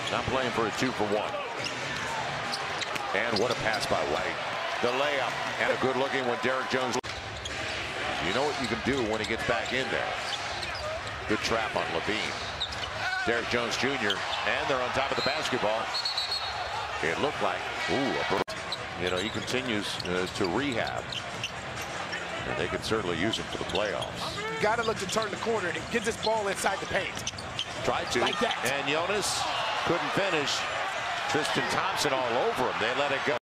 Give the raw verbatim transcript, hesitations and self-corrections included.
Not playing for a two for one. And what a pass by White. The layup and a good looking one. Derrick Jones. You know what you can do when he gets back in there. Good trap on Levine. Derrick Jones Junior And they're on top of the basketball. It looked like, ooh, a, you know, he continues uh, to rehab. And they could certainly use him for the playoffs. Got to look to turn the corner and get this ball inside the paint. Tried to. Like that. And Jonas couldn't finish. Tristan Thompson all over him. They let it go.